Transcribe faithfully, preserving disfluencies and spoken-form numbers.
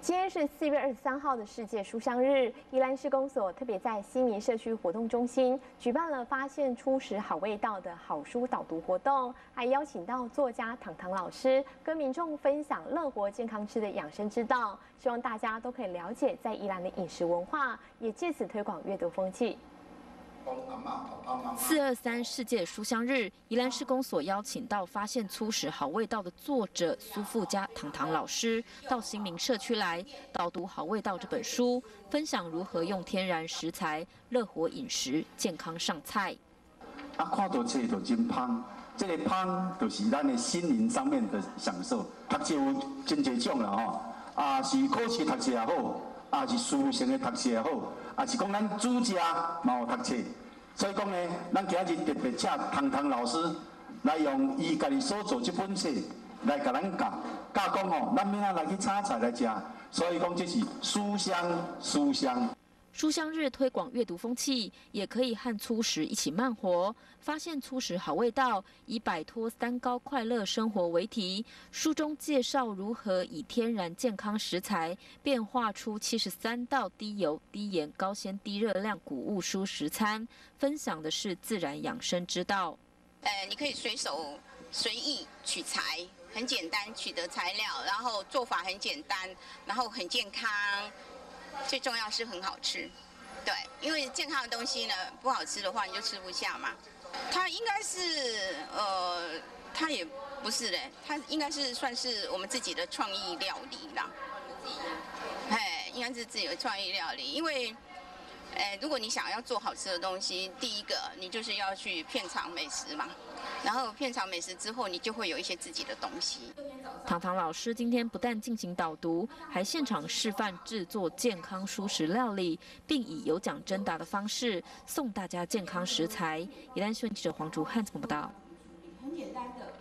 今天是四月二十三号的世界书香日，宜兰市公所特别在西民社区活动中心举办了发现初食好味道的好书导读活动，还邀请到作家唐唐老师跟民众分享乐活健康吃的养生之道，希望大家都可以了解在宜兰的饮食文化，也借此推广阅读风气。 四二三世界书香日，宜兰市公所邀请到发现粗食好味道的作者苏富家唐唐老师到新民社区来导读《好味道》这本书，分享如何用天然食材乐活饮食、健康上菜。 啊，看到这就真香，这个香就是咱的心灵上面的享受。读册有真侪种啦吼，啊是考试读册也好，啊是书生的读册也好，啊是讲咱主家嘛有读册。 所以讲呢，咱今日特别请唐唐老师来用伊家己所做这本册来甲咱教，教讲吼，咱明仔来去炒菜来食。所以讲这是书香书香。 书香日推广阅读风气，也可以和粗食一起慢活，发现粗食好味道，以摆脱三高快乐生活为题。书中介绍如何以天然健康食材变化出七十三道低油、低盐、高纤、低热量谷物蔬食餐，分享的是自然养生之道。 呃，你可以随手随意取材。 很简单，取得材料，然后做法很简单，然后很健康，最重要是很好吃。对，因为健康的东西呢，不好吃的话你就吃不下嘛。它应该是呃，它也不是嘞，它应该是算是我们自己的创意料理啦。哎，应该是自己的创意料理，因为。 哎，如果你想要做好吃的东西，第一个你就是要去片尝美食嘛，然后片尝美食之后，你就会有一些自己的东西。 唐唐老师今天不但进行导读，还现场示范制作健康蔬食料理，并以有奖征答的方式送大家健康食材。宜兰新闻记者黄竹汉怎么报道？